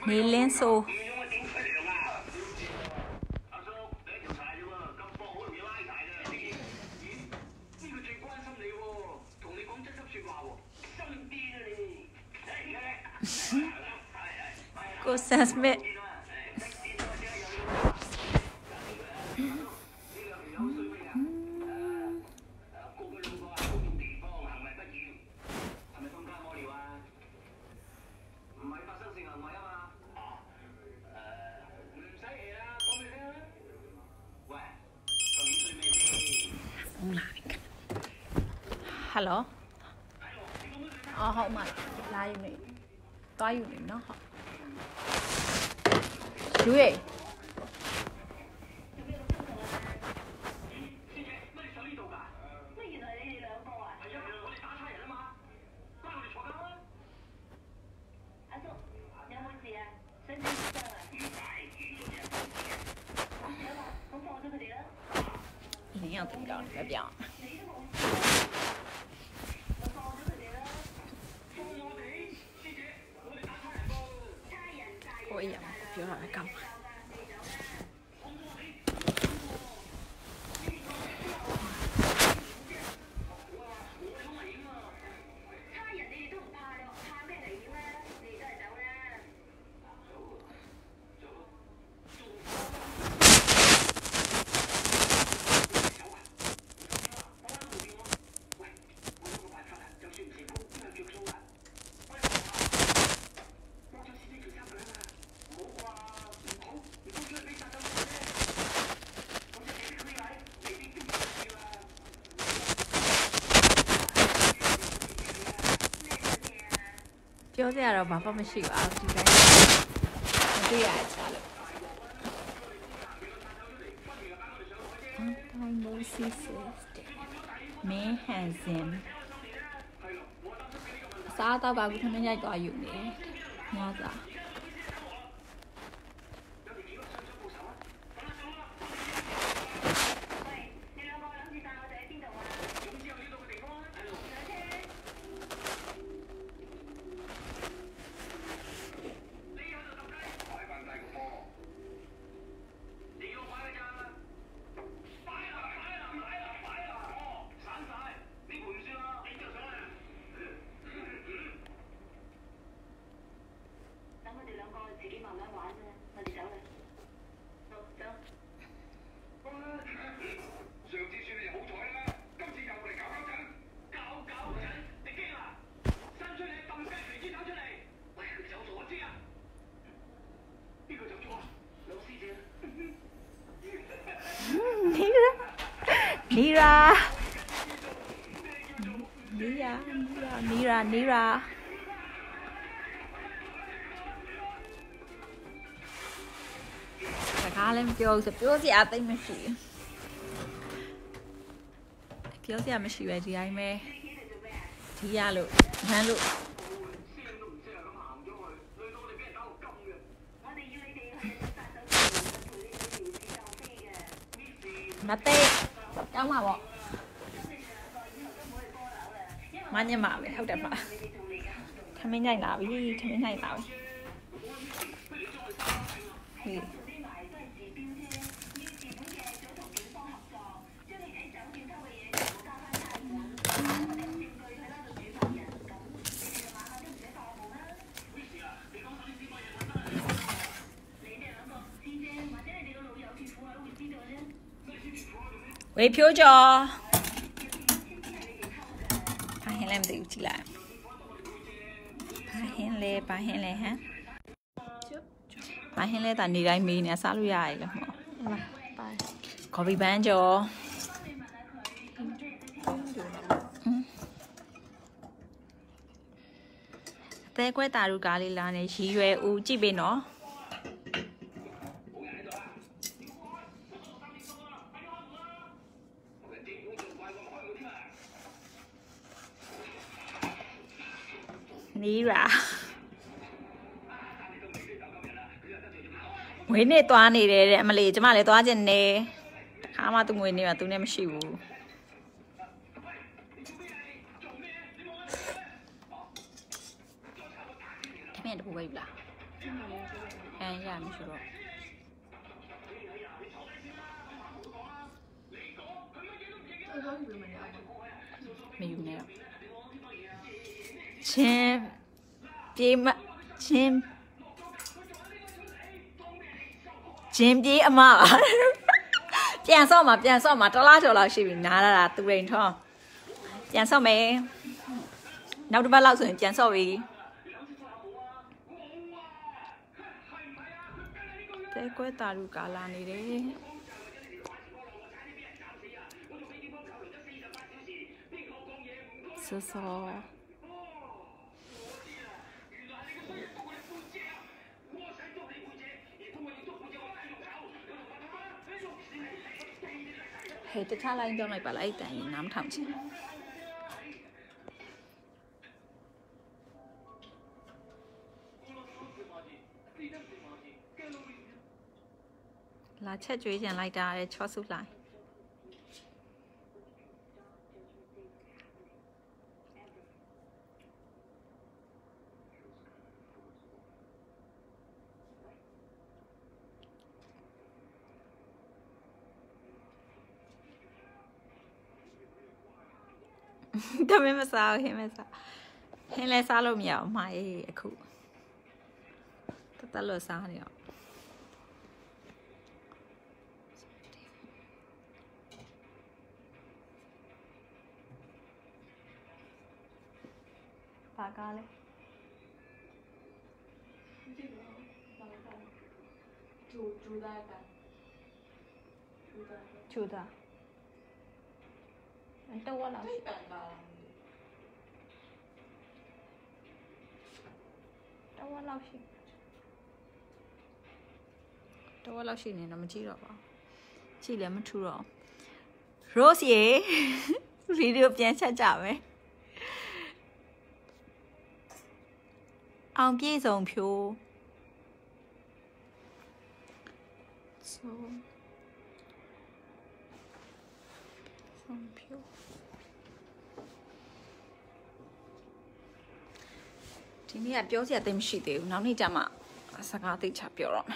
你脸瘦。Go sense me. Hello. How much? Live me. Cóอยู่นี่เนาะดูเอ๋你要怎么着？来表。我也表来干嘛？ပြောစရာတော့ဘာမှမရှိပါဘူးဒီတိုင်းမတွေ့ရချာလို့ I know sister man handsome စားတော့ကအခုထမင်းရိုက်သွားယူနေညစာနီရာစကားလည်းမပြောဘူးဆိုပြောစရာသိပ်မရှိပြောစရာမရှိပဲဒီတိုင်းပဲဒီရလို့ဟမ်းလို့မသေးတောင်းပါပေါ့မညမပဲဟုတ်တယ်ပါထမင်းညိုက်လာပြီထမင်းညိုက်လာပြီဝေဖြိုးကျော်လည်းမသိဘူးကြည့်လိုက်ဘာဟင်းလဲဟမ်ဘာဟင်းလဲတာနေတိုင်းမေးနေစားလို့ရရည်လို့ဟောကော်ဖီပန်းကျော်အသေးကွဲတာတို့ကားလေးလာနေရီရွယ်ဦးကြည့်ပေးနော်နီရာငွေနဲ့သွားနေတယ်တဲ့အမလေးကျမလည်းသွားခြင်းနဲ့ခါမှသူငွေနေမှာသူနဲ့မရှိဘူးထမင်းတပူပဲယူလားရမရှိတော့မယူနေတော့ချင်းပြေးမချင်းပြေးအမပြန်ဆော့မှာတလားကျော်လောက်ရှိပြီနားလာတာသူရင်ထောင်းပြန်ဆော့မယ်နောက်တစ်ပတ်လောက်ဆိုရင်ပြန်ဆော့ပြီတဲကွဲတာလူကာလာနေတယ်ဆော့ဟဲ့တခြားလိုင်းကြောင်းလိုက်ပါလားအဲ့တန်ရင်နားမထောင်ချင်လာချက်ကျွေးကြံလိုက်တာတဲ့ချောစုလိုက်ဒါမင်းမစားဟင်းလဲစားလို့မရအောင်မှားရေးအခုတလို့စားနေအောင်ပါကားလဲကျူတာတော့ဝါလောက်ရှိနေတော့မကြည့်တော့ပါကြည့်လည်းမထူတော့ Rose ရေဗီဒီယိုပြန်ချက်ကြမယ်အောင်ပြေဆုံးဖြိုးဆုံးဖြိုးဒီနေ့ကပြောစရာသိမရှိသေးဘူးနောက်နေ့ကျမှစကားသိချပြောတော့မယ်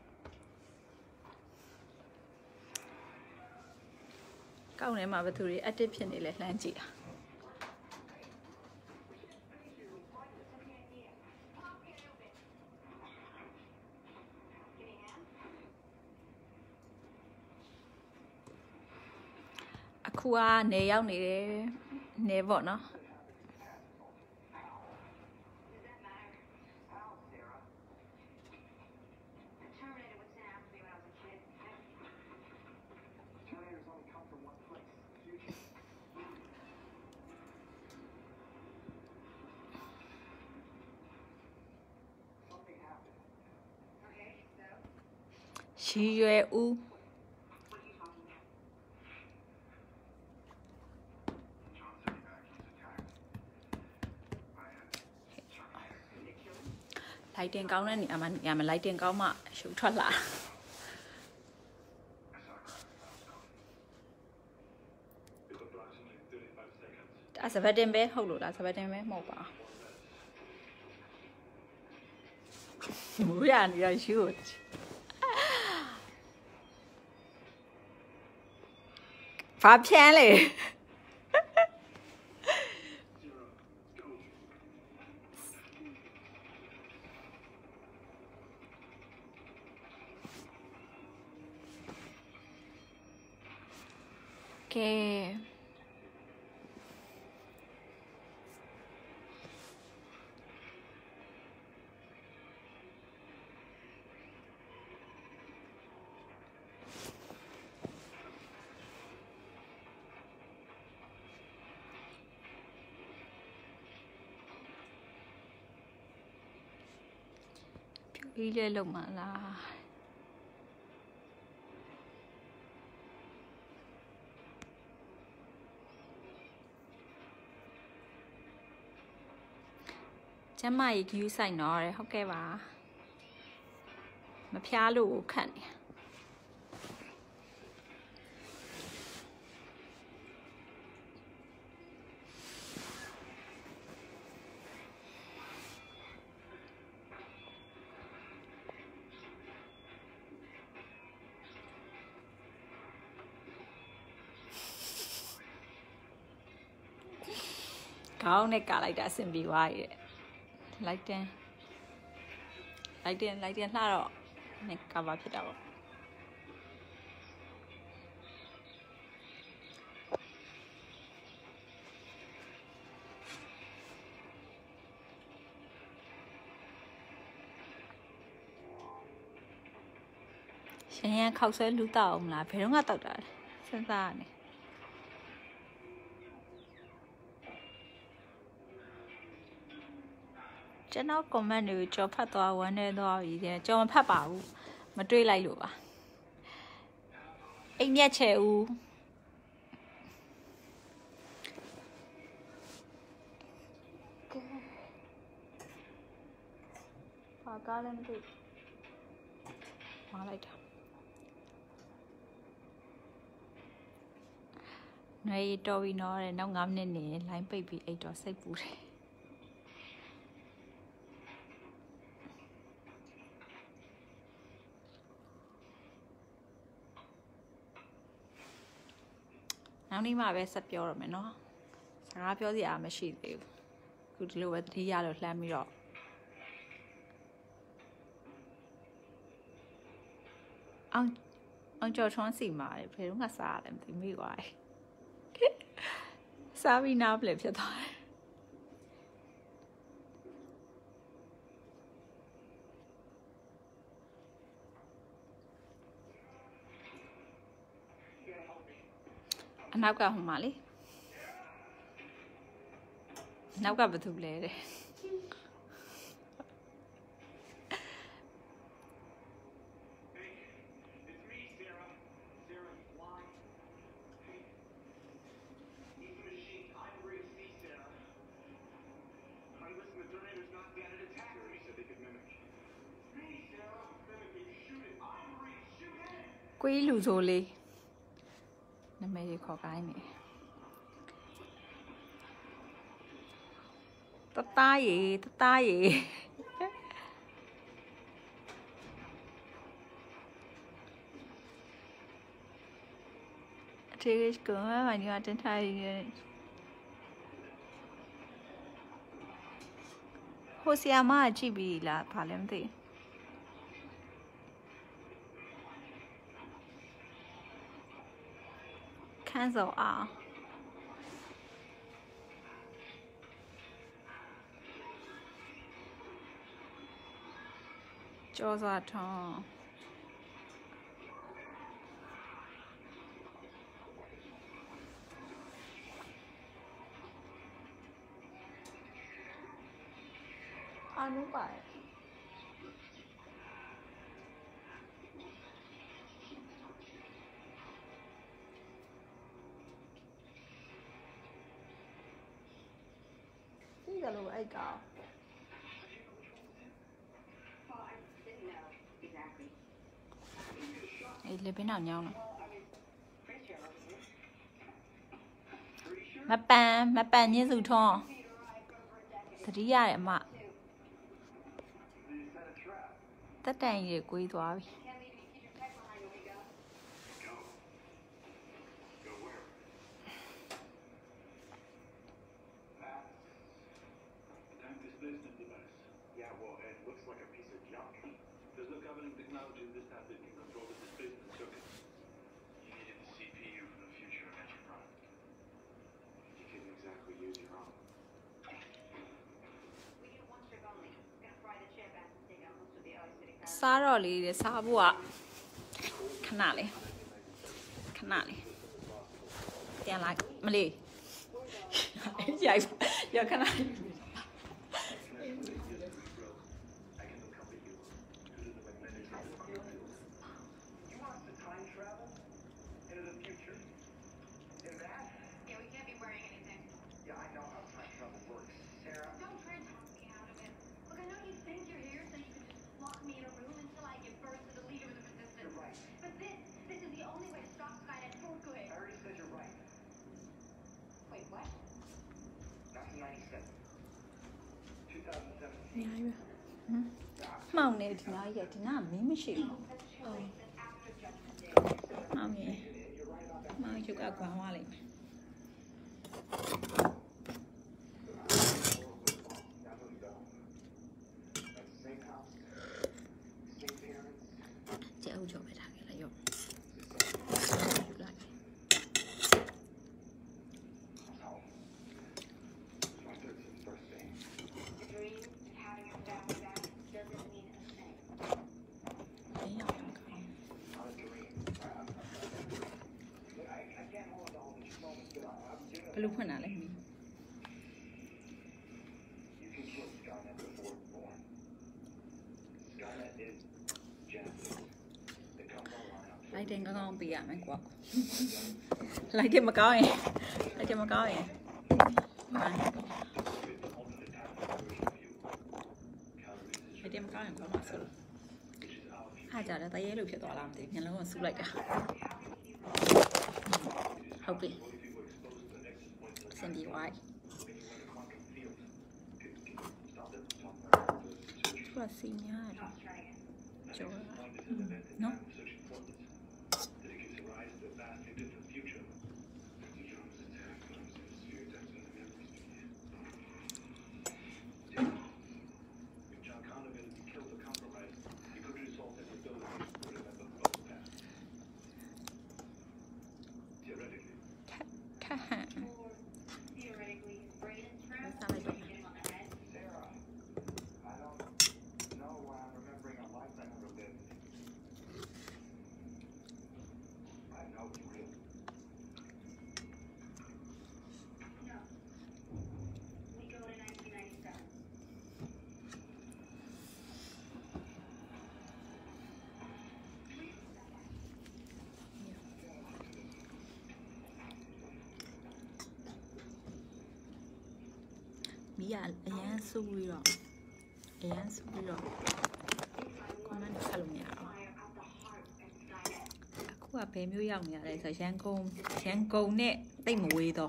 ကောက်ထဲမှာဘယ်သူတွေ active ဖြစ်နေလဲလှမ်းကြည့်တာအခုကနေရောက်နေတယ်နေပေါ့နော်ရှိရွယ်ဦးလိုက်တင်ကောင်းတဲ့နေရာမှာလိုက်တင်ကောင်းမှရှုပ်ထွက်လာဒါစပတ်တင်ပဲဟုတ်လို့လားစပတ်တင်ပဲမဟုတ်ပါမူရနေရရှိဦးဘာဖြန်းလေကဲဒီလေလုံးမလားကျမကြီး view ဆိုင်တော့ရဟုတ်ကဲ့ပါမဖျားလို့ခန့်နေခေါင်းနဲ့ကာလိုက်တာအဆင်ပြေသွားရဲ့လိုက်တင်လှတော့နဲ့ကာဗာဖြစ်တာပေါ့ရှင်ရန်ခောက်ဆွဲလူတောက်အောင်မလားဘယ်တော့မှတောက်တာလဲစဉ်းစားရနေကျွန်တော် comment တွေကြော်ဖတ်သွားဝမ်းနေသွားပြီတဲ့ကြော်မဖတ်ပါဘူးမတွေးလိုက်လို့ပါအိမ်မြက်ချဲဦးဘာကားလဲမသိမှားလိုက်တာຫນွေတော်ပြီနော်တဲ့နောက်9မိနစ်နေလိုင်းပိတ်ပြီးအိတ်တော့စိတ်ပူတယ်နောက်နေ့မှပဲဆက်ပြောရမယ်နော်စကားပြောစရာမရှိသေးဘူးခုဒီလိုပဲတတိယလို့လှမ်းပြီးတော့အောင်ကျော်ထွန်းစီမာတယ်ဘယ်တော့မှစားရတယ်မသိမိသွားတယ်စားပြီးနားပလက်ဖြစ်သွားတယ်အနောက်ကဟိုမှာလေနောက်ကဘာသူလဲတဲ့ကိုကြီးလူဆိုလေးနာမည်ကြီးခေါ်ကိုင်းနေတသားရေအထေးကမနီဝတင်ထားရဟိုဆီယာမကြည့်ပြီလားဘာလဲမသိခန်းစောအောင်ကျော်စွာထွန်းအာနုပါ这个路爱搞。哎，那边哪样了？没办你手冲，这里呀的嘛，这单也贵多少？စားတော့လေးတွေစားဖို့ကခဏလေးပြန်လိုက်မလေးရိုက်ခဏလေးမှောင်နေဒီနားကြီးကဒီနားမင်းမရှိဘူးမှောင်နေမှောင်ချက်ကကွာသွားလိမ့်မယ် lâu cho phải thằng cái là dùng lúc nào lại mình lấy trên có con bị à mấy quạt lấy trên mà coi lấy trên mà coi lấy trên mà coi có mà sửa hai giờ đã tay giấy được chuyện tỏa làm thì nhận nó còn sụp lại cả hậu kỳ Sandy White là xin nhá chỗ nó bây giờ anh xui rồi con ăn khá lùng nhạo aku apa yang yêu nhà này thời sáng côn nè tay mùi rồi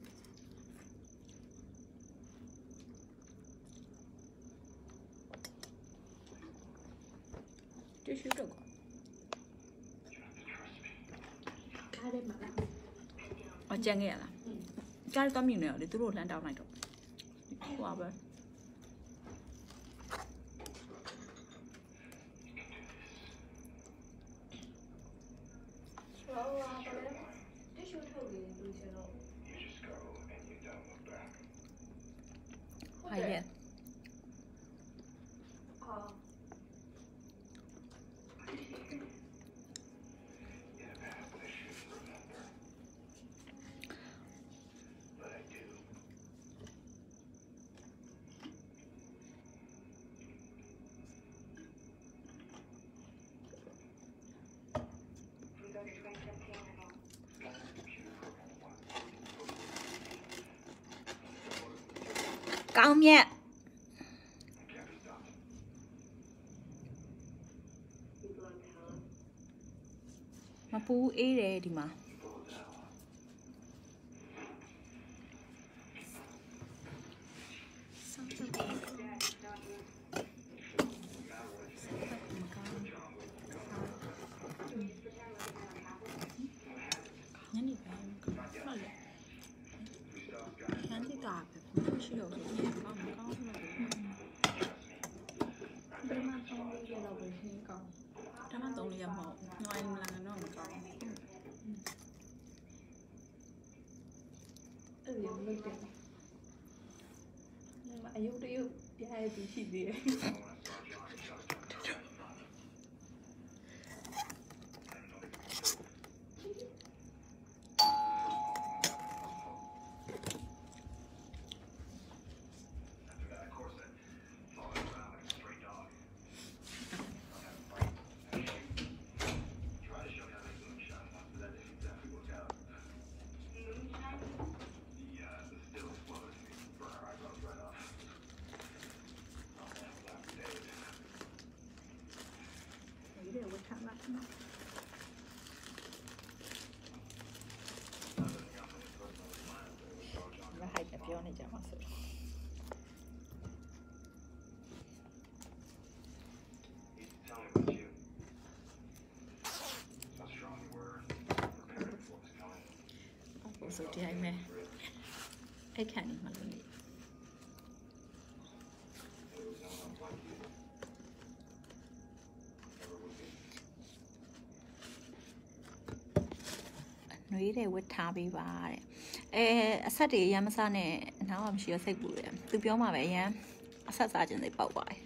chút xíu được cái đây mà ở trang nghe là cái tóm nhiều nữa để tôi đổ lên đầu này rồi wow vậy hay vậy con nha mà pu ý đây đi mà nhưng mà yêu điêu ai bị chỉ gì và hai chả pion này chả mặc sự sự thì hay mẹ ai khả năng mà luôn đi Nwe Darli Htun ba. A set the Yamasane, now I'm sure say good. To be on my way, a set sergeant they bought by.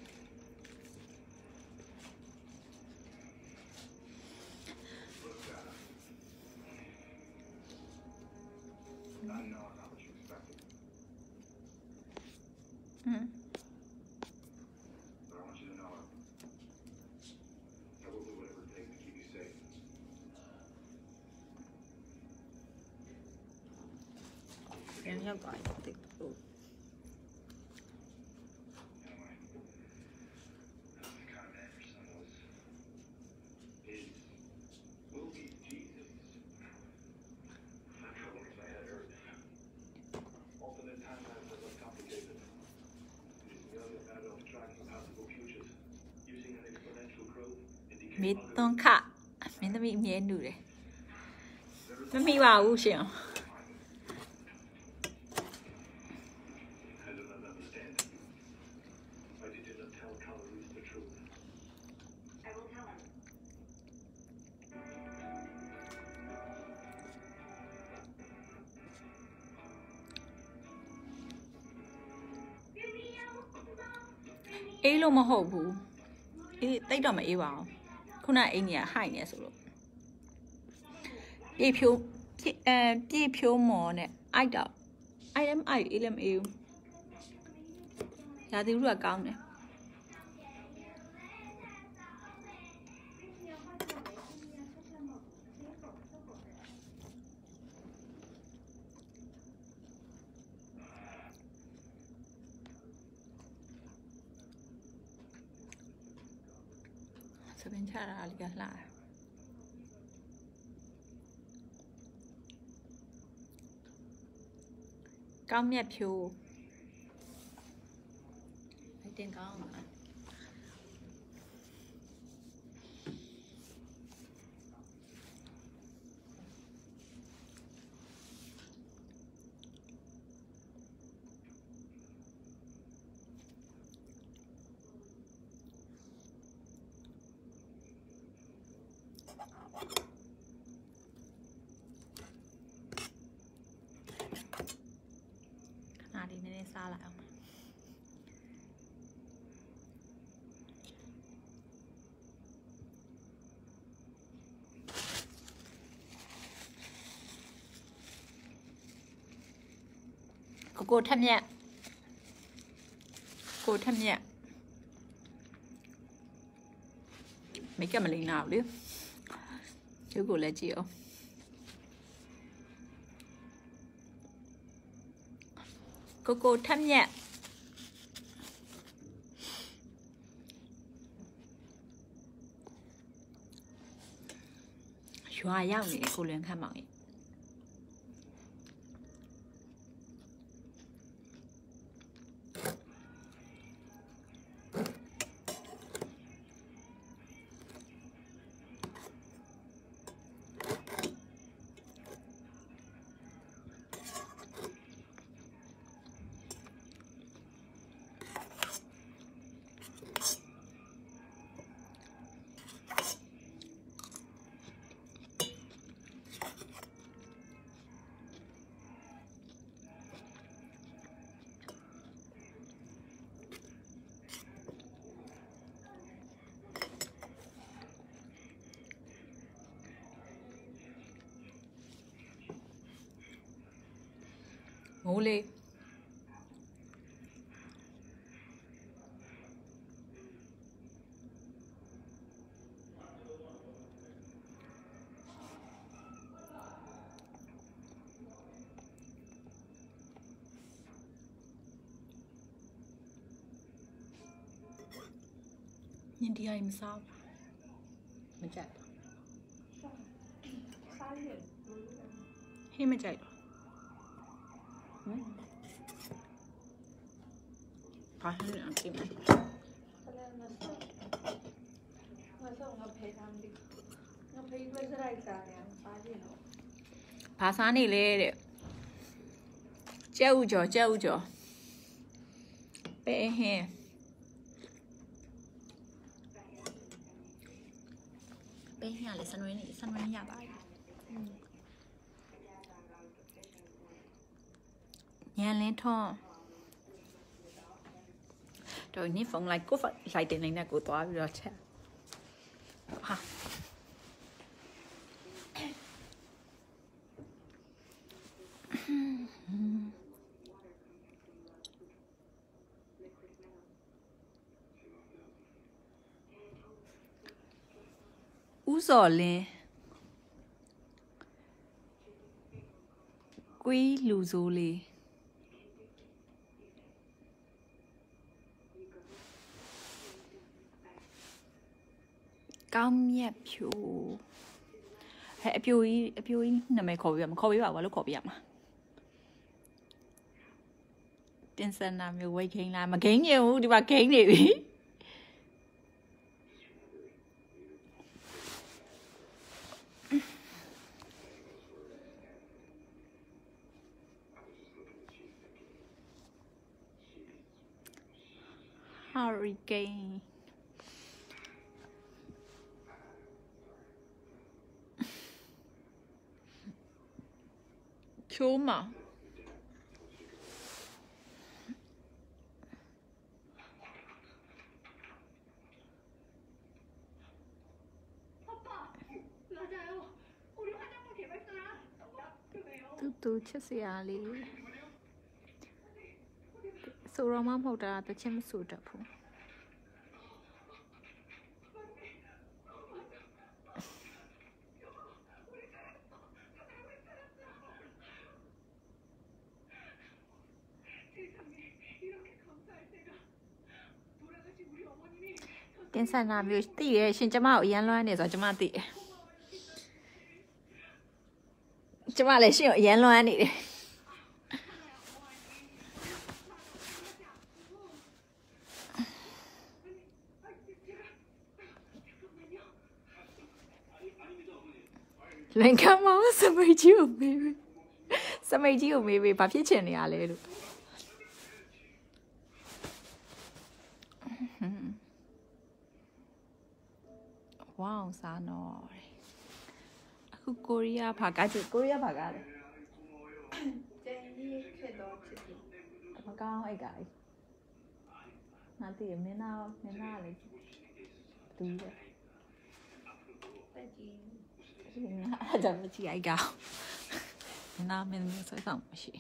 Mít tôn khạ, mình đã bị miến đủ đấy. Nó bị vào u xỉu. Ê luôn mà hổ bù. Ê, tay đó mà ê vào. Không nào ê nhỉ, hai nhỉ sổ lộ. Ê phiếu mò nè, ai đó. Ai em yêu. Giá thiếu rất là cao nè. Sẽ bên cha ra liệt lại. Cao miệt phiếu. Hãy tên cao không ạ? Đi nên xa lại không? Cô thăm nhẹ. Cô thăm nhẹ. Mấy cái mà linh nào đi. Chứ cô là chịu. Cô thăm nhẹ. Xóa nhau này cô lên khám mạng. Ngủ đi. Nhìn đi ai mà sao? Mình chạy. Hay mà chạy. Phải hơn nữa tìm này. Phá sáng này lên. Treo cho. Bé hè. Bé hè là sân với nhà bài. Yan lên thon. Rồi ní phòng lại cố phật lại tiền này nè của tòa rồi chứ. Ha. Ú giò lên. Quý lù dô lên. Cao miệng phiếu. Hệ phiếu ý là mày khó bí bảo lúc khó bí mà. Tiên sân làm nhiều quay kênh làm mà kênh nhiều đi vào kênh đi. Hurricane. Chú mà. Từ chết gì à li. Số ra mà một ra ta chém số ra phụ. Tiên sản làm việc tỉ xin cho mạo yên loan để rồi cho mạo tỉ. Cho mạo lấy xin yên loan đi. Lên cam máu sao mấy chiều mày. Sao mấy chiều mày về bà phía trên này à lấy được. Wow, sao nó. Aku Korea 바가지 Korea 바가지. Apa kau ai gai? Nanti mena lagi. Tu ya. Jangan mesti ai gao. Mena saya tak mesti.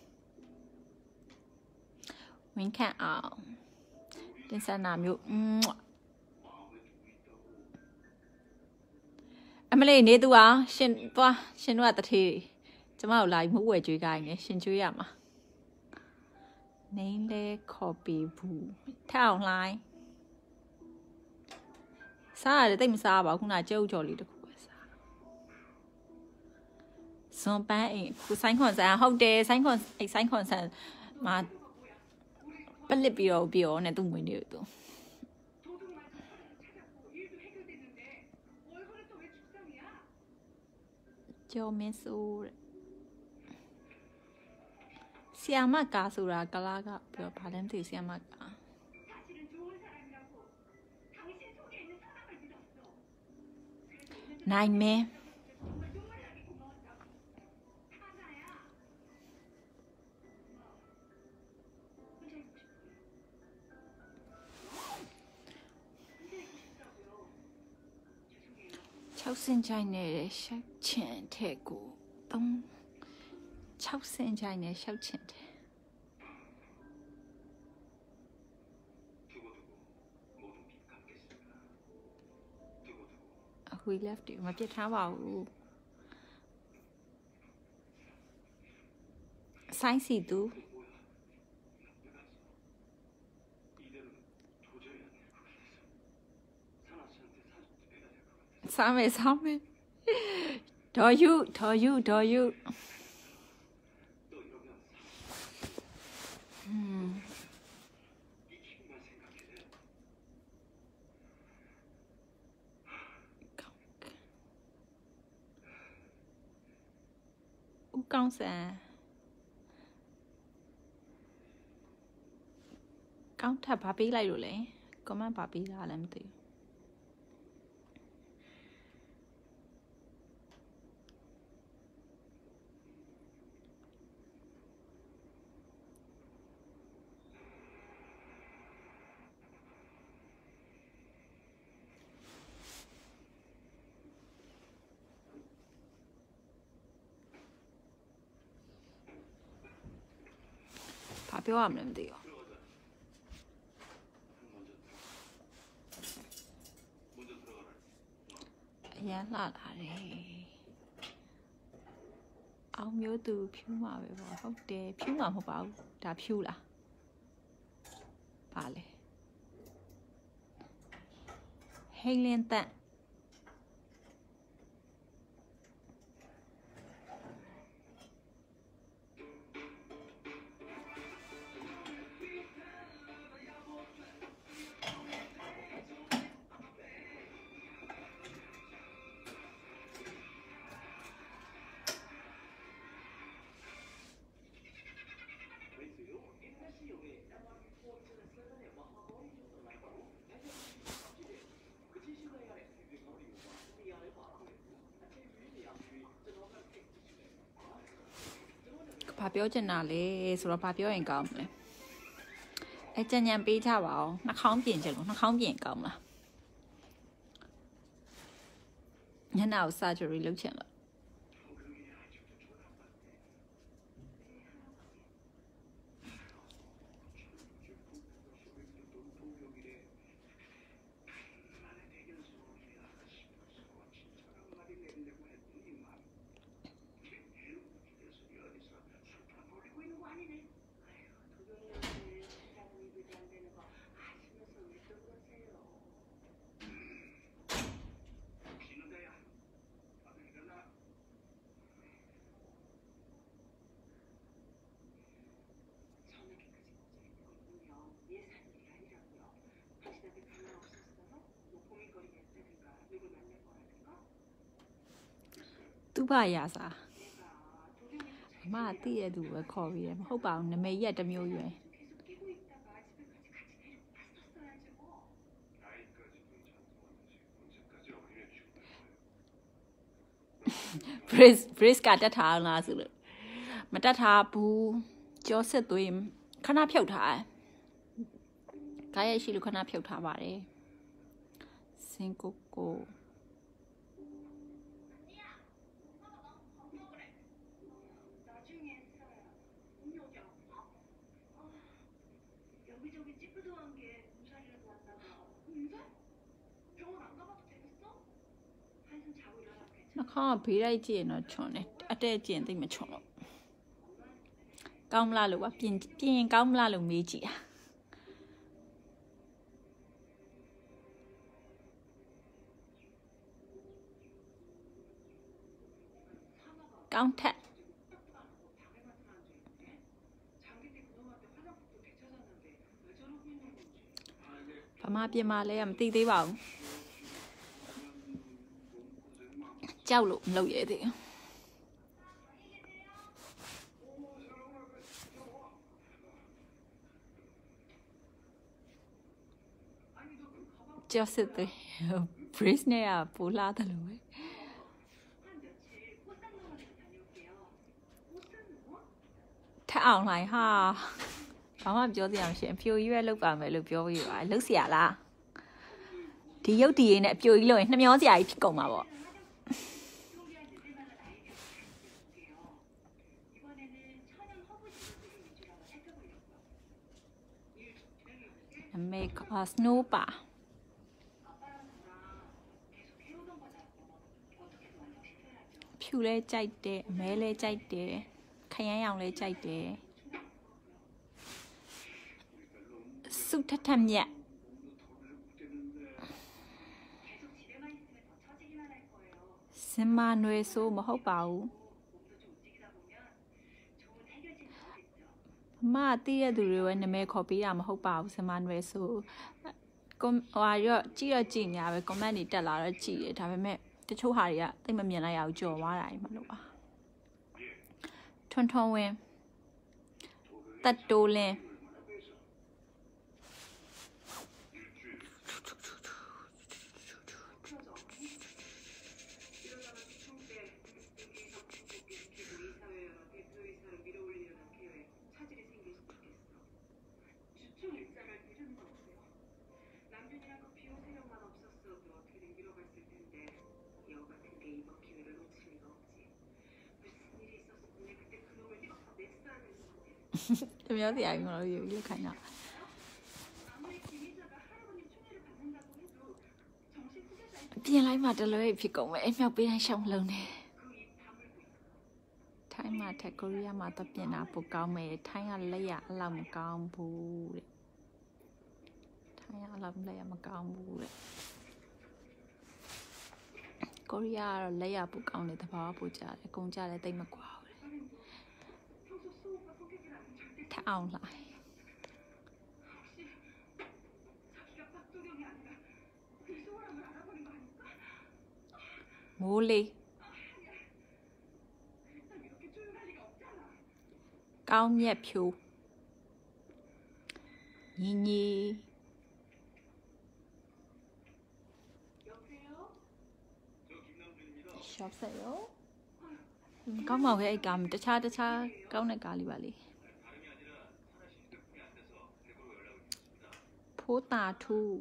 Mình看啊，第三男有em lấy nè tu à, xin qua tập thì, cho mà lại muốn quay chơi cái này, xin chơi à mà, nên để copy bù, theo lại, sao để tìm sao bảo không nào chơi trò gì được, xong bạn cứ sáng còn sao, hôm nay sáng còn sao mà, bất lực biểu này tôi mới được tu. Cho mình số xem mà cá số ra cá lá cá biểu phá lên thì xem mà cá này mẹ cháu sinh trai này sao chén thế của đông cháu sinh trai này sao chén thế we left you mà biết tháo vào sáng gì tú sao mày Thở you con sẽ con thà bà bí lại rồi lấy có má bà bí ra làm gì 봐 배워하면 돼요. 야 라라래. áo nhớ từ phiếu mà vậy rồi không để phiếu mà không bảo đã phiếu là bà này hay lên tận bà biểu trên nào lấy số bà biểu anh cầm này ai chân nhang bị cha bảo nó không biến chứ nó không biến cầm là thế nào surgery lúc chuyện là tu ba ya sa mà tiệt đủ khó vì em không bảo nên mấy giờ tầm nhiều vậy brace cả đất thà là sự mà đất thà bu cho sẽ tụi khả năng phiêu thà cái gì lúc khả năng phiêu thà bà đấy xin cô nó không bị đây chuyện nó chọn này ở đây chuyện thì mà chọn rồi công la lục biến công la lục mấy chị à công thật và mà biến mà lấy em tí tí bảo trao lụm lâu vậy thì cho sự tới Bris này à bố la thật luôn ấy thảo này ha có mà cho gì làm chuyện phiêu yêu lúc vào mẹ lúc phiêu yêu ai lúc xỉa là thì yếu thì này phiêu yêu rồi nó nhớ gì ai thì cộng mà bỏ make a snow bar phiêu lên chạy để mẹ lên chạy để khai ăn lên chạy để sút thắt tham nhẹ xem mà nuôi số mà hậu bảo mà tia đủ rồi nên mẹ copy làm hậu bảo xem mà nuôi số com rồi chỉ là chỉ nhà với comment đi trả lại chỉ để mẹ cái chỗ hải á thì mà miền này áo chùa quá lại mà đúng à thon thon em tắt đồ lên တမျိုးတရားကြီးမလို့ယူခိုင်းတာပြင်လိုက်မှတလွဲဖြစ်ကုန်မယ်အမြောက်ပေးတိုင်းရှောင်းလုံးနေထိုင်းမှာတက်ကိုရီးယားမှာတော့ပြင်တာပိုကောင်းမယ်ထိုင်းကလက်ရအလောက်မကောင်းဘူးတဲ့ထိုင်းကအလောက်လက်ရမကောင်းဘူးတဲ့ကိုရီးယားကတော့လက်ရပိုကောင်းတယ်တဘာဝပိုကြတယ်အကုန်ကြတယ်တိတ်မကွာဘူးတဲ့ထအောင်လိုက်မိုးလေးကောင်းမြတ်ဖြိုးညီညီရှော့ဆက်ရောကောင်းပါရဲ့အဲ့ကားတခြားကောင်းတဲ့ကားလေးပါလေဖိုးတာထူ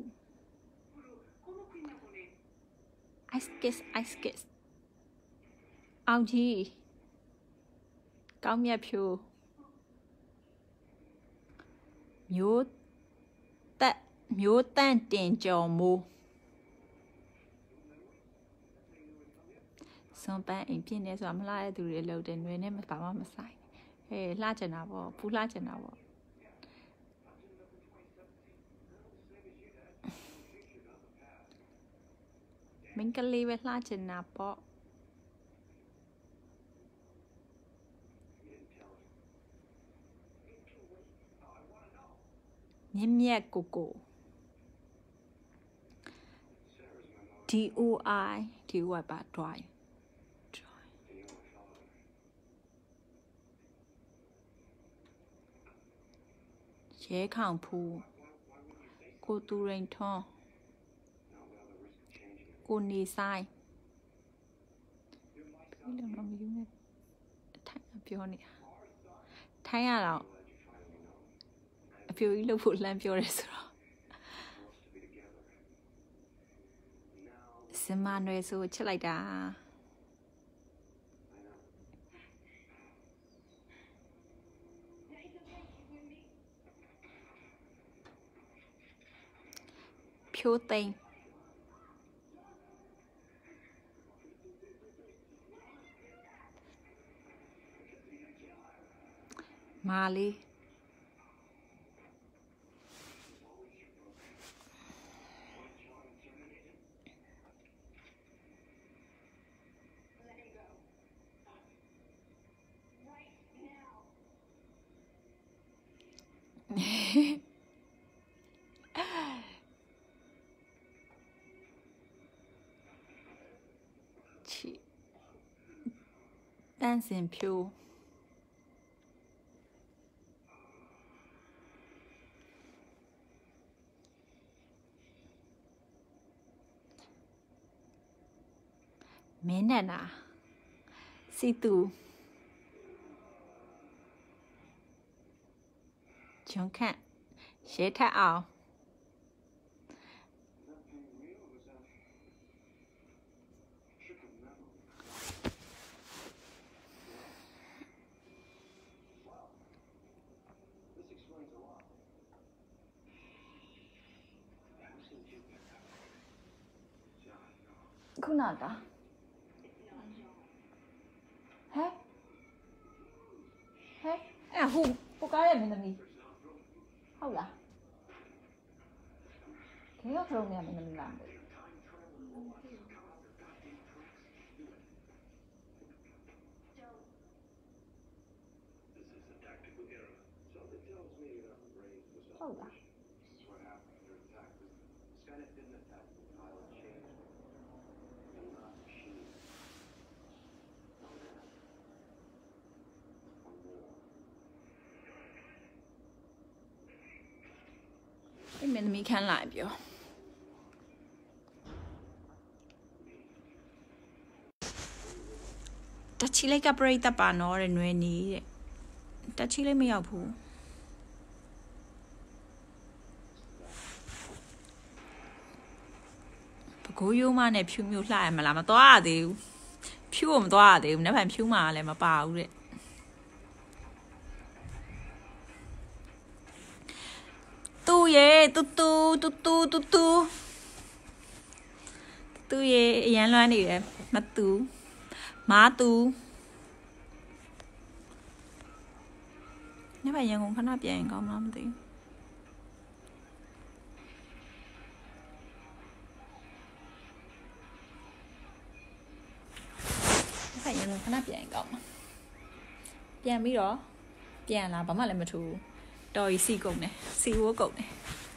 ice kiss အောင်ကြီးကောင်းမြတ်ဖြိုးမျိုးတန့်တင်ကြော်မိုးစွန်ပန်းအိမ်ပြင်းနေဆိုတာမလှတဲ့သူတွေလောက်တယ်ຫນွေနဲ့ဘာမှမဆိုင်ဟဲ့လှချင်တာပေါ့ဘူးလှချင်တာပေါ့မင်းကလေးပဲလှချင်တာပေါ့မြက်ကိုကို DOI ပါ drive ရဲခေါင်ဖူးကိုတူရိန်ထွန်းကိုနေဆိုင်ပြီးလည်းမယူနဲ့ထိုင်ပြောနေတာထိုင်ရတော့အပြိုကြီးလို့ဖို့လမ်းပြောရဲဆိုတော့စမနွယ်ဆိုချစ်လိုက်တာဖြိုးသိမ်းမာလေးတန်းစင်ဖြိုးမင်းနဲ့နာစီတူဂျွန်ခန့်ရဲထက်အောင်ခုနကအဲ့ဟိုကားရဲ့မင်းသမီးဟုတ်လားခင်ဗျားထုံးနေမင်းသမီးလားဟုတ်လားမင်းသမီးခန်းလာပြောတချီလိုက်ကပရိသတ်ပါနော်တဲ့ຫນွေနေတဲ့တချီလိုက်မရောက်ဘူးပကိုးရိုးမနဲ့ဖြူမျိုးလှရမလားမသွားရသေးဘူးဖြူကိုမသွားရသေးဘူးနောက်ဖန်ဖြူမှာလည်းမပါဘူးတဲ့တူရေအရန်လွမ်းနေတယ်မတူမာတူညဘရန်ကုန်ခဏပြန်ရင်ကောင်းမလားမသိဘူးညဘရန်ကုန်ခဏပြန်ရင်ကောင်းမှာပြန်ပြီးတော့ပြန်လာဘာမှလည်းမထူးတော်ရီစီကုန်တယ်စီဝိုးကုန်တယ်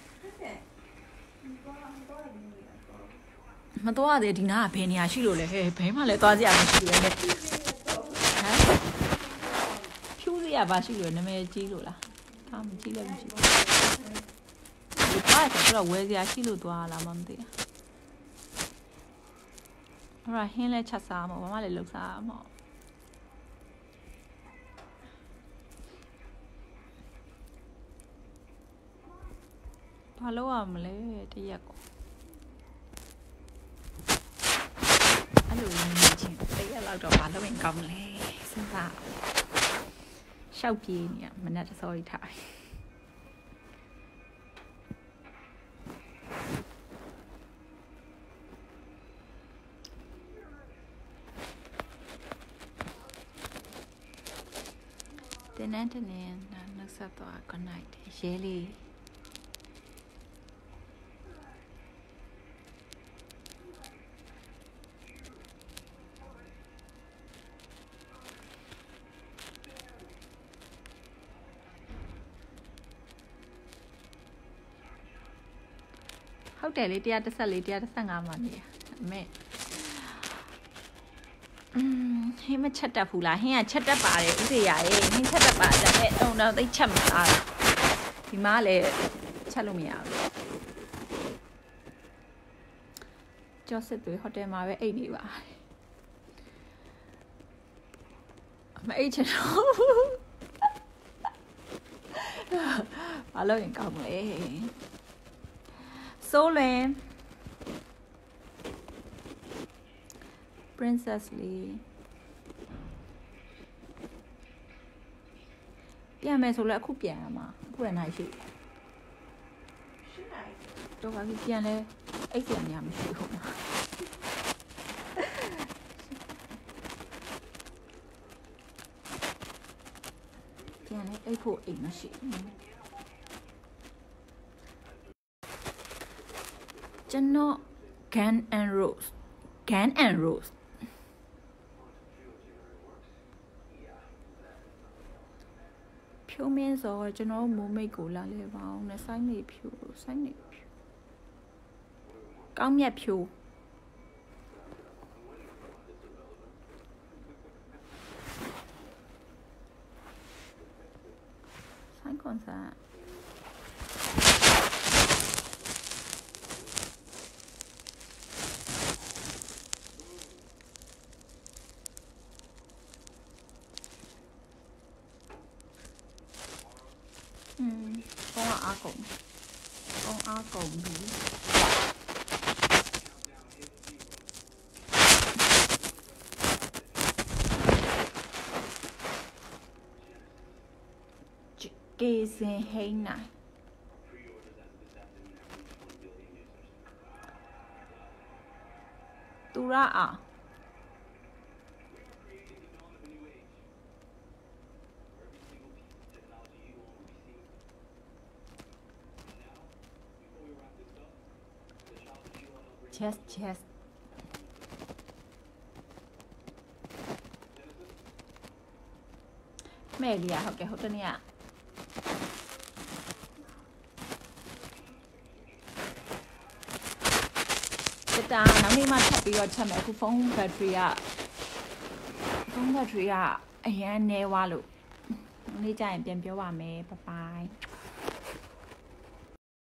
မတော်ရသေးဒီနာကဘယ်နေရာရှိလို့လဲဟဲ့ဘယ်မှလည်းသွားကြရမရှိဘူးလေဟမ်ဖြူးစရာပါရှိလို့နာမည်ကြီးလို့လားဒါမကြီးလည်းမရှိဘူးဒီပါဆိုတော့ဝယ်စရာရှိလို့သွားလာမှမသိဘူးအဲ့ဒါဟင်းလဲချက်စားမှာဘာမှလည်းလှုပ်စားမှာဘာလို့ရမလဲတရက်ကိုအဲ့လိုနေချင်းတရက်လောက်တော့ဘာလို့ရင်ကောင်းမလဲစဉ်းစားရှောက်ပြေးနေရမနဲ့တစောကြီးထားတင်းနဲ့နောက်ဆက်သွား good night ရဲလေးဟုတ်တယ်လေ114 115မှာနေအမေဟင်းမချက်တက်ဘူးလားဟင်းကချက်တက်ပါတယ်ဥစေရရဲ့ဟင်းချက်တက်ပါတယ်အဲ့တော့သိချက်မသားဒီမှာလည်းချက်လို့မရဘူးကျော်စစ်တွေဟိုတယ်မှာပဲအိတ်နေပါမအိတ်ချင်တော့ဘာလို့ရင်ကောင်းမလဲSolen Princess Lee ပြန်မယ်ဆိုလဲအခုပြန်ရမှာအခုလည်းနိုင်ရှိနိုင်တော့ဘာဖြစ်ပြန်လဲအိတ်ပြန်ရမရှိဘူးပြန်လဲအိတ်ဖို့အိတ်မရှိကျွန်တော် Gun and Rose ဖြိုးမင်းစောကျွန်တော်မိုးမိတ်ကိုလာလဲပါအောင်နဲ့ဆိုင်းနေဖြိုးကောင်းမြတ်ဖြိုးဆိုင်းကွန်ဆာcon A cùng đi kê xe hay này tu ra à chest mẹ đi à học cái hộp tên này ạ cái ta nắm đi mà thật bây giờ cha mẹ cũng phóng battery à ai anh nè qua luôn đi chạy em tiền biểu bà mẹ bye bye